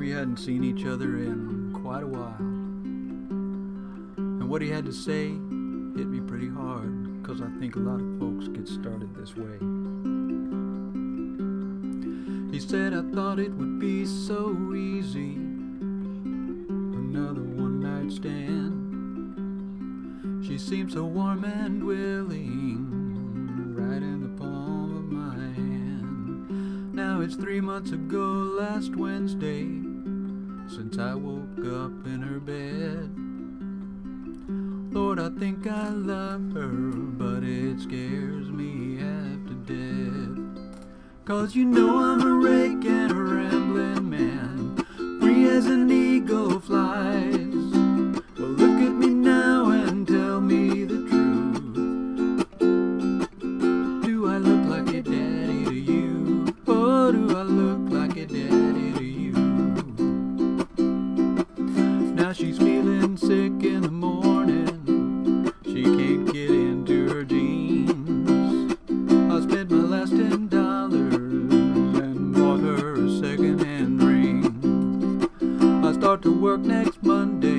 We hadn't seen each other in quite a while, and what he had to say hit me pretty hard, 'cause I think a lot of folks get started this way. He said, I thought it would be so easy, another one-night stand. She seemed so warm and willing, right in the palm of my hand. Now it's 3 months ago last Wednesday since I woke up in her bed. Lord, I think I love her, but it scares me half to death. 'Cause you know I'm a rake and a rambling man, free as an eagle flies. Well, look at me now and tell me the truth. Do I look like a daddy to you? Oh, do I look like a daddy to you? Now she's feeling sick in the morning, she can't get into her jeans. I spent my last $10 and bought her a second-hand ring. I start to work next Monday,